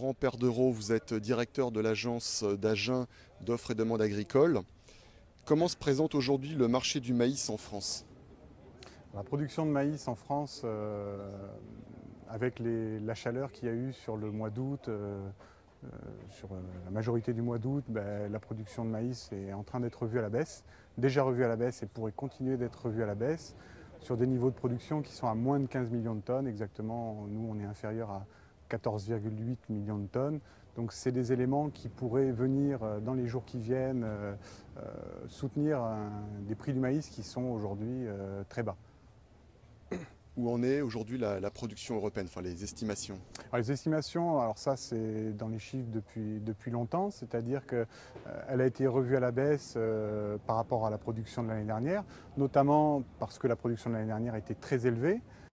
Laurent Perdereau, vous êtes directeur de l'agence d'Agen d'offres et demandes agricoles. Comment se présente aujourd'hui le marché du maïs en France? La production de maïs en France, avec la chaleur qu'il y a eu sur le mois d'août, sur la majorité du mois d'août, la production de maïs est en train d'être revue à la baisse, déjà revue à la baisse et pourrait continuer d'être revue à la baisse, sur des niveaux de production qui sont à moins de 15 millions de tonnes. Exactement, nous on est inférieur à 14,8 millions de tonnes. Donc c'est des éléments qui pourraient venir dans les jours qui viennent soutenir des prix du maïs qui sont aujourd'hui très bas. Où en est aujourd'hui la production européenne, enfin les estimations? Alors les estimations, alors ça c'est dans les chiffres depuis longtemps, c'est-à-dire qu'elle a été revue à la baisse par rapport à la production de l'année dernière, notamment parce que la production de l'année dernière était très élevée.